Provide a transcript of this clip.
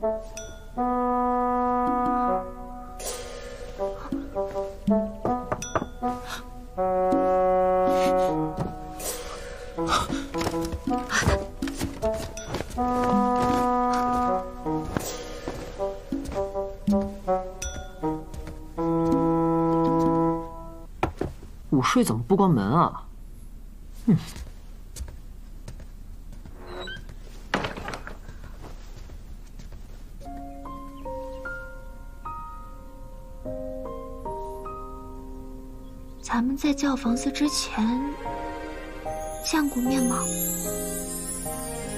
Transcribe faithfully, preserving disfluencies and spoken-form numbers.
午睡怎么不关门啊？哼！ 咱们在教房子之前见过面吗？